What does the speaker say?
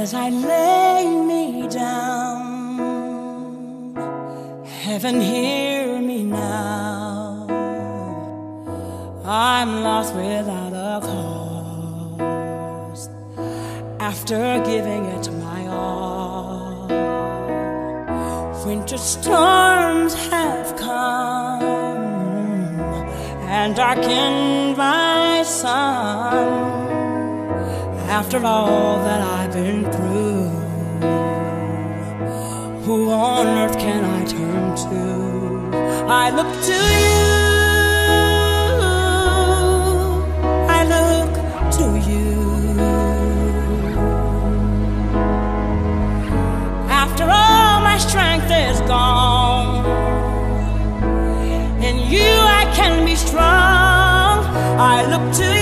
as I lay me down. Heaven, hear me now. I'm lost without a cause. After giving it my all, winter storms have come and darkened my sun. After all that I've been through, who on earth can I turn to? I look to you, I look to you. After all my strength is gone, in you I can be strong. I look to you.